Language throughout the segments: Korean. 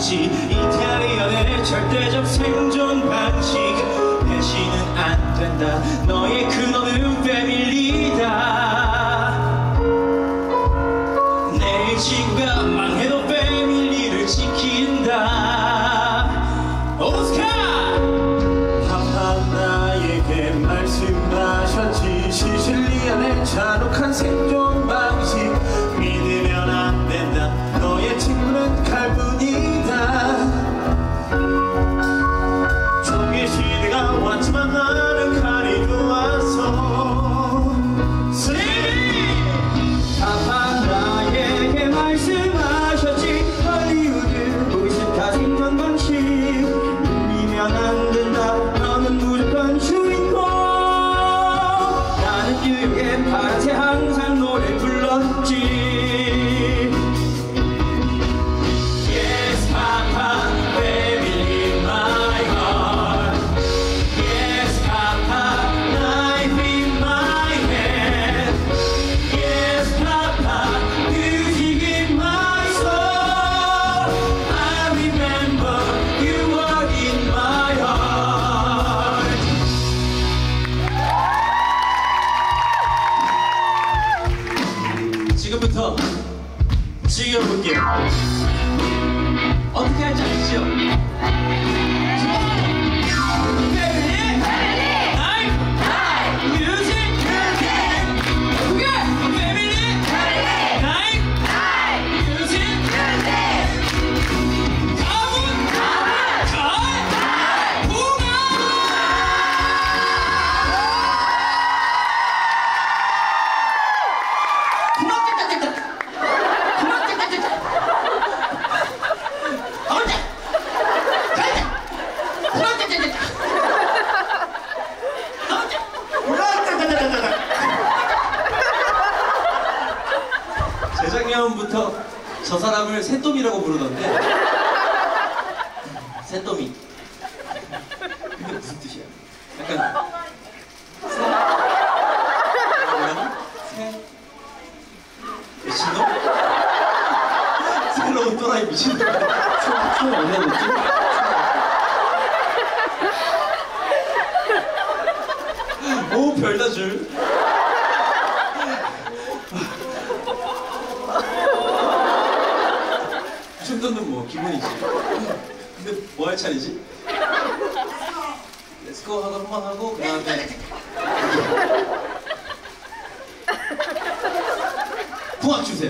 있지. 이탈리안의 절대적 생존 방식. 배신은 안 된다. 너의 근원은 패밀리다. 내 친구가 망해도 패밀리를 지킨다. 오스카! 하하 나에게 말씀하셨지. 시실리안의 잔혹한 생존 방식. 믿으면 안 된다. 너의 친구는 칼뿐이다. 종의 시대가 왔지만 나는 칼이 좋아서. 하하 나에게 말씀하셨지. 할리우드 보이스타 생존 방식. 밀리면 안 된다. 너는 무조건 주인공. 나는 뉴욕의 파란새 항상 노래 불렀지. Yes, Papa, family, my heart. Yes, Papa, knife in my hand. Yes, Papa, music in my soul. I remember you were in my heart. 지금부터 즐겨볼게요. 어떻게 할지 아시죠? 재작년부터 저 사람을 새또미라고 부르던데. 새또미. 근데 무슨 뜻이야? 약간 미친놈? 새로운 또라이 미친놈. 총 얼마 넣지? 오 별다 줄. 이 정도는 뭐 기본이지. 근데 뭐 할 차례지? 렛츠고 하고 한 번 하고 그 다음에 풍악 주세요.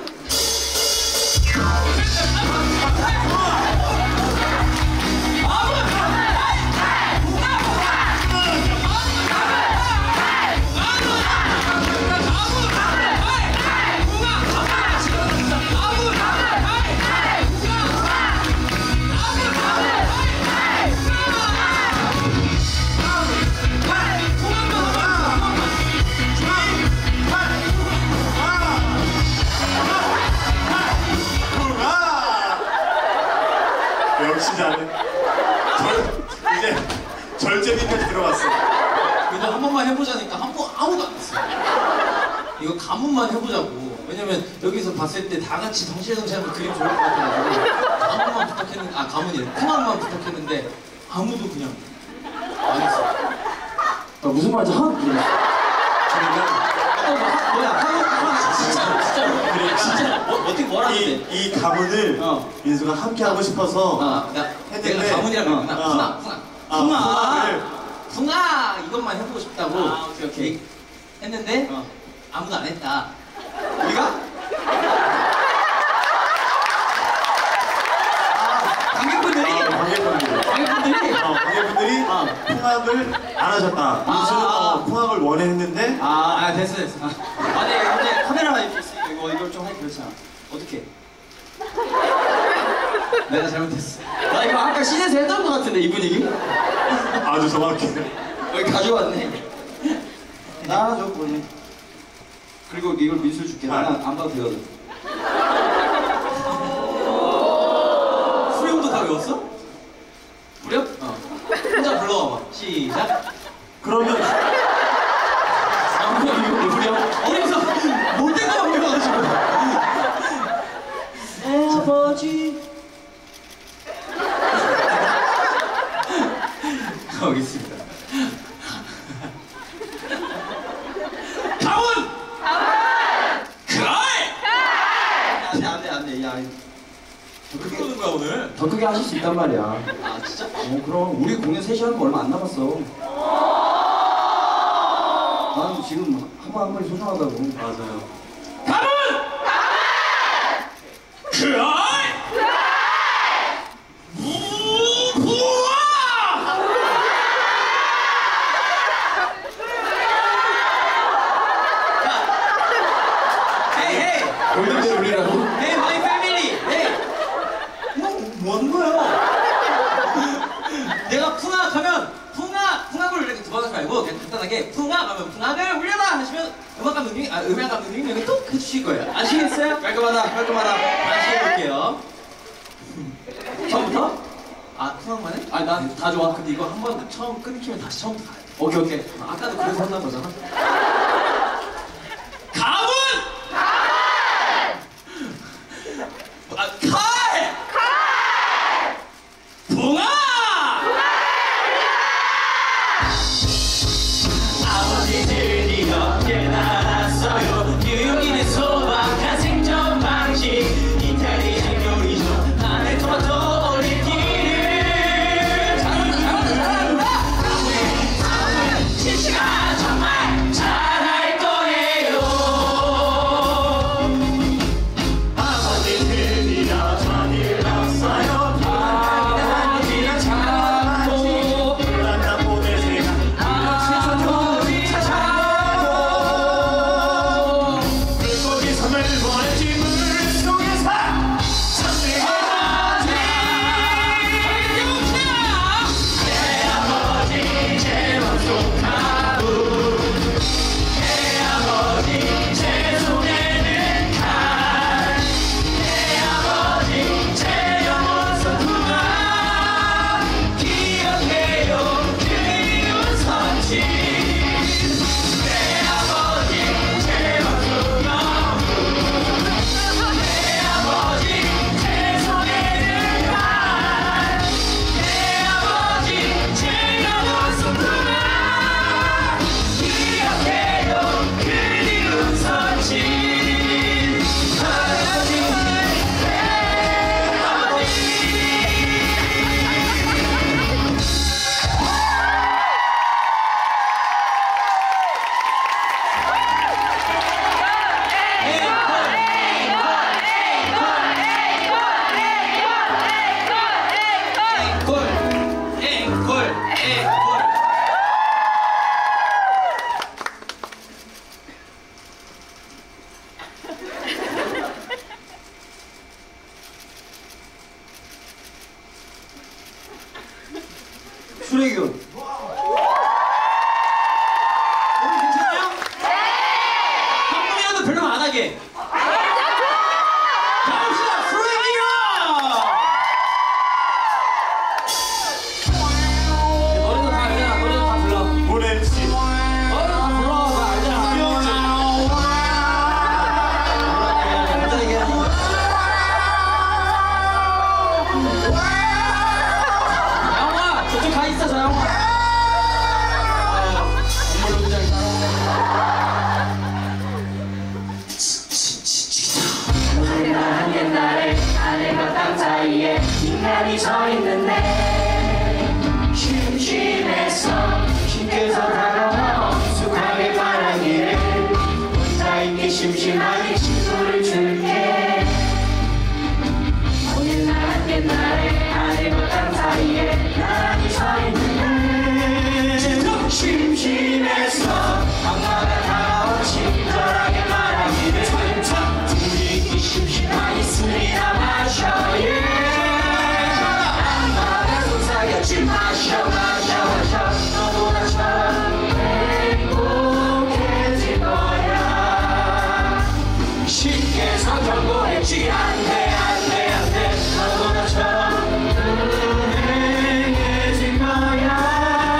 역시 나는 이제 절제비까지 들어왔어. 그냥 한 번만 해보자니까 아무도 안 했어. 이거 가문만 해보자고. 왜냐면 여기서 봤을 때 다 같이 덩실덩실하면 그림 좋을 것 같아가지고 가문만 부탁했는데, 가문이래, 풍악만 부탁했는데 아무도 그냥 안 했어. 나 무슨 말인지 하나도 모르겠어. 뭐야, 진짜로. 그래, 진짜. 어떻게 뭐라는데? 이 가문을 민수가 함께 하고 싶어서 내가 가문이라고 그랬구나. 풍악 이것만 해보고 싶다고. 오케이. 했는데 아무도 안 했다. 우리가? 관객분들이 풍악을 안 하셨다. 민수는 풍악을 원했는데 됐어. 아니 근데 카메라가 이렇게 있으니까 이걸 좀 하기 그렇잖아. 어떡해? 내가 잘못했어. 나 이거 아까 시내에서 했던 것 같은데 이 분위기? 아주 정확해. 여기 가져왔네. 줬거든. 그리고 이걸 민수 줄게. 나는 안 봐도 되거든. 후렴도 다 외웠어? 후렴? 혼자 불러와봐. 시작. 그러면 후렴? 어디서 못된 거만 배워가지고. 아버지 더 크게 하실 수 있단 말이야. 아 진짜? 그럼 우리 공연 3시간 거 얼마 안 남았어. 난 지금 한 번 한 번이 소중하다고. 맞아요. 가문! 그아이! 무부아! 헤이 헤이! 골든벨 울리라고? 헤이 마이 패밀리! 헤이! 뭐 하는 거야? 내가 풍악 하면 풍악을 이렇게 두 번 하지 말고 그냥 간단하게 풍악 하면 풍악을 울려라 하시면 음악 감독님이 여기 톡 해주실 거예요. 아시겠어요? 깔끔하다. 다시 해볼게요. 처음부터? 아 풍악만 해? 아니 난 다 좋아. 근데 이거 한 번 처음 끊기면 다시 처음부터 가야 돼. 오케이. 아까도 그래서 한다는 거잖아. 가문! 칼! 봉아! 아버지 드디어 깨달았어요. 뉴욕인의 소박한 생존 방식, 이탈리안 요리죠. 안에 토마토 올리기를. 잘한다. 가문의 지시가 정말 잘할 거예요. 아버지 드디어 저를 넣었어요. 아버지가 잡고 불안한 보낼 생각. 아버지 찾아고 물고기 섬을 보냈지 물속에서 아버지 내 아버지 제 맘속 가부 내 아버지 제 손에는 칼 내 아버지 제 영혼 소중한 기억해요 그리운 선지 내 아버지 제 맘속 가부 내 아버지 제 손에는 칼 내 아버지 제 영혼 소중한 기억해요 그리운 선지 아버지 내 아버지 앵콜. 수레기군. 오늘 괜찮아요? 네! 한 분이라도 별로 안 하게. 가봅시다, 프로이어! 노래도 다 알잖아. 노래도 다 불러. 보낼지. 노래도 다 불러. 다 알잖아. 혼자 얘기하지. 영화 저쪽 가 있어 저 영화. 정말 굉장히 오늘날 옛날에 하늘과 땅 사이에 인간이 서 있는데 심심해서 신께서 다가와 익숙하게 말하기를 혼자 있기 심심하니 친구를 줄게. 오늘날 옛날에 하늘과 땅 사이에 나란히 서 있는데 심심해서 엄마가 다가와 친절하게 말하기를 둘이 있기 심심하니 술이나 마셔요. 엄마가 속삭였지 마셔 너도 나처럼 행복해질 거야. 신께서 경고했지 안돼 너도 나처럼 행복해질 거야.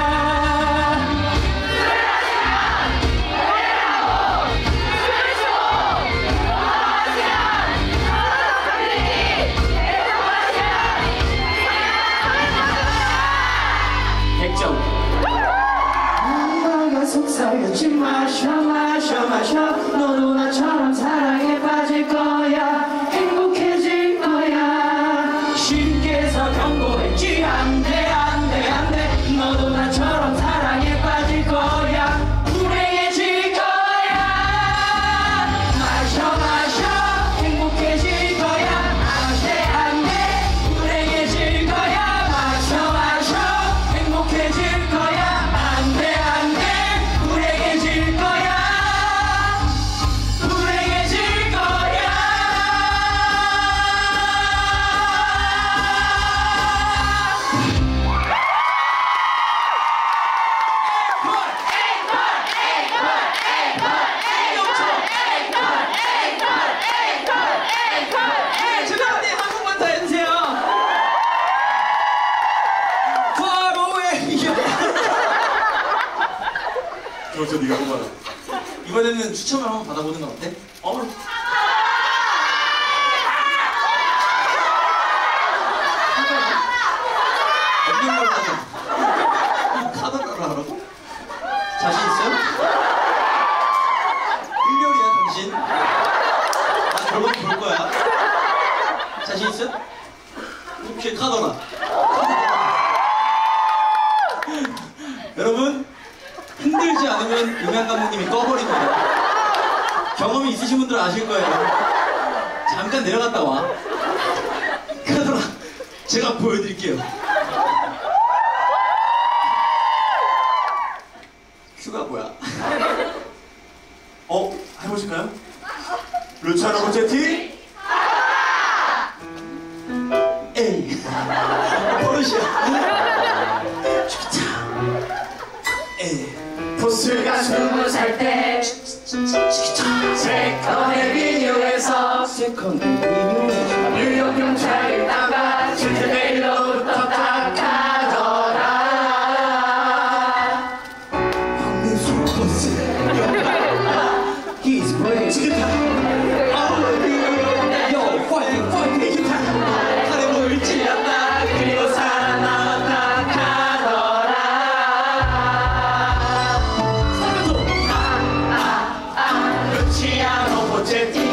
엄마가 속삭였지 마셔 너도 나처럼 사랑에 빠질 거야. 행복해질 거야. 신께서 그렇죠, 네가 뽑아라. 이번에는 추첨을 한번 받아보는 건 어때? 없는 걸로 하자. 카드를 하라고? 자신 있어요? 일렬이야 당신? 나 결국 볼 거야. 자신 있어요? 오케이 카더라. 여러분 흔들지 않으면 음향 감독님이 꺼버립니다. 경험이 있으신 분들은 아실 거예요. 잠깐 내려갔다 와. 카더라 제가 보여드릴게요. 큐가 뭐야? 해보실까요? 루차노 모체티? 에이 버릇이야. 좋다. 에이 포스가 20살 때 세컨의 비디오에서 뉴욕 경찰이 나가 실제일로부터 딱 하더라. 황민수 버스. He's brave. Yo, fighting, fighting. 칼에 뭘 찔렸다. 그리고 살아남았다 하더라. 루치아노 모체티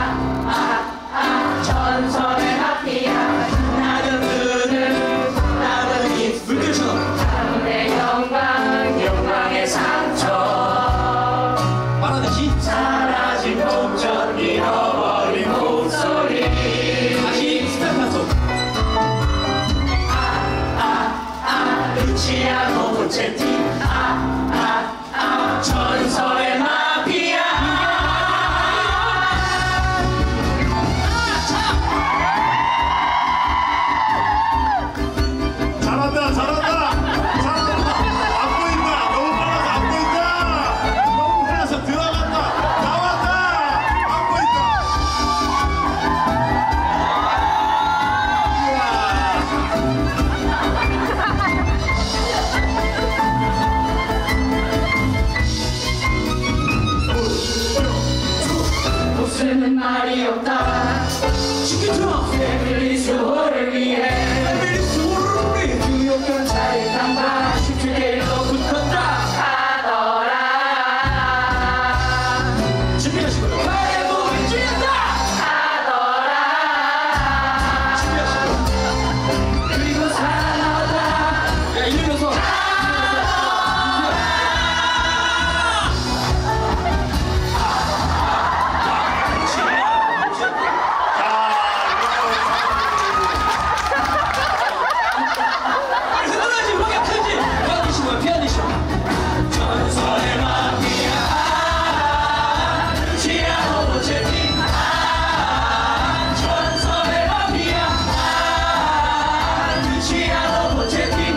전설의 마피아. 나는 눈을 나는 입 물결처럼 내 영광 영광의 상처 말하듯이 사라진 목전 잃어버린 목소리. 다시 스타트하소. 루치아노 모체티 전설의 마피아. 잘한다, 잘한다, 잘한다. 안 보인다. 너무 빨라서 안 보인다. 너무 빨라서 들어간다. 나왔다. 안 보인다. 웃으는 말이 없다. 치킨처럼 패밀리 수호를 위해 패밀리 수호를 위해 뉴욕 경찰이 당과 17일로 붙었다 하더라. 준비하시고요. 칼에 목을 찔렸다 하더라. 준비하시고요. 그리고 살아나왔다. 야 이러면서 흔들어야지 음악이 아프지. 피아니시고요 피아니시. 전설의 마피아 루치아노 모체티 전설의 마피아 루치아노 모체티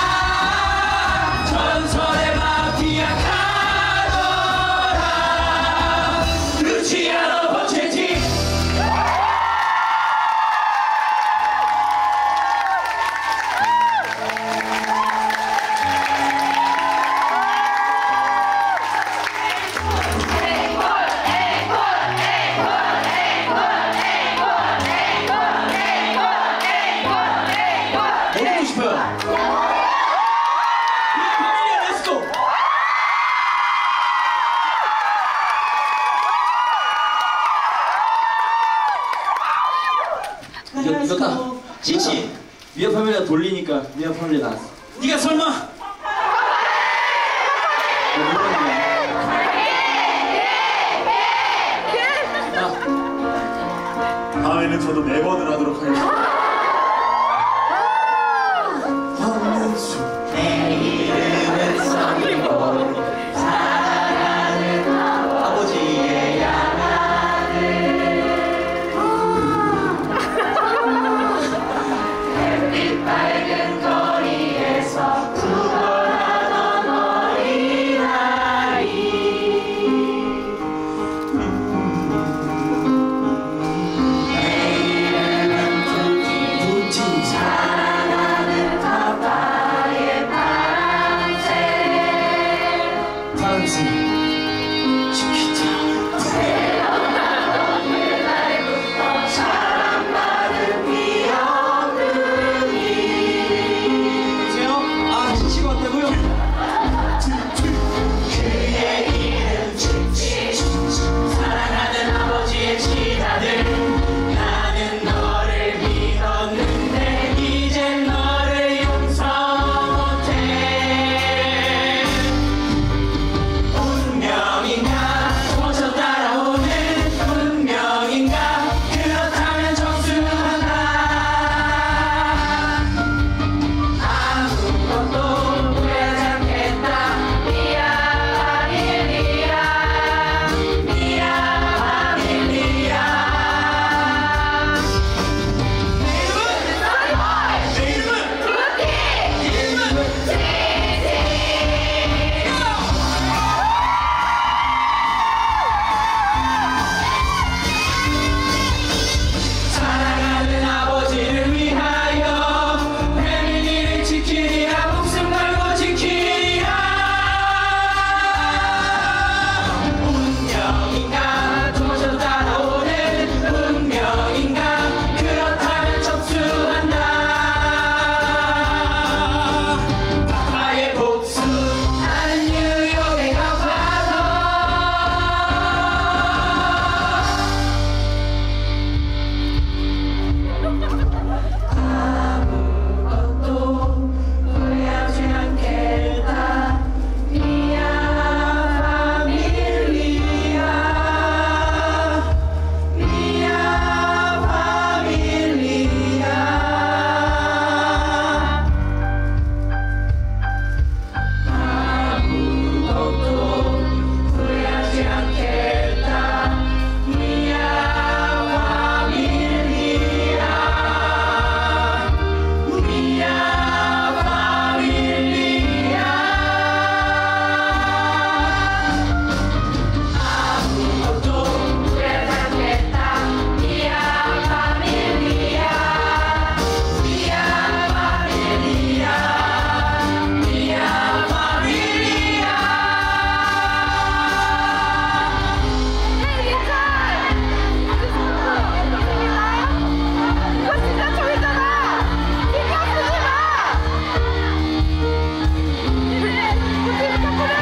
전설의 마피아 가더라. 루치아노 모체티. 뭐 듣고 싶어요? 패밀리야 렛츠고. 이겼다. 지치. 미아 패밀리가 돌리니까 미아 패밀리 나왔어. 네가 설마 다음에는 저도 4번을 하도록 하겠습니다. 내 이름은 써니고 사랑하는 아버지의 양아들. 햇빛 밝은 거리에서 구걸하던 어린아이. 내 이름은 부티 사랑하는 바다의 바람. 것은 지키자. 사랑받은 이 어른이 보세요. 아, 지치고 왔다고요? 그의 이름 칭칭 사랑하는 아버지의 친아들 나는 너를 믿었는데 이젠 너를 용서 못해 운명인가 도저 따라오는 운명인가 그렇다면 정수한다 아무것도 후회하지 않겠다 미야 바밀리야 미야 바밀리야 내 이름은 사랑하는 아버지를 위하여 패밀리를 지키리라 목숨 걸고 지키리라 운명인가 도저 따라오는 운명인가 그렇다면 접수한다 파파의 복수 나는 뉴욕에 가봐도 아무것도 후회하지 않겠다 미야 바밀리야 미야 바밀리야 아무것도 후회하지 않겠다 미야 바밀리야 미야 바밀리야 아무것도 후회하지 않겠다 미야 바밀리야 미야 바밀리야 미야 바밀리야 이거 진짜 저기잖아! 신경 쓰지 마! 그래! 그렇게 그래!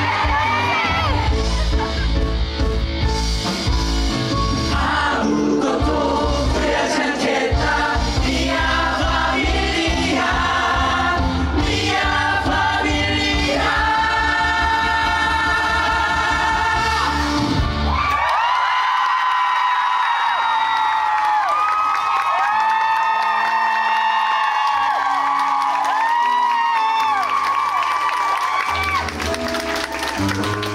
아무것도 후회하지 않겠다 미야 바밀리야 미야 바밀리야 아,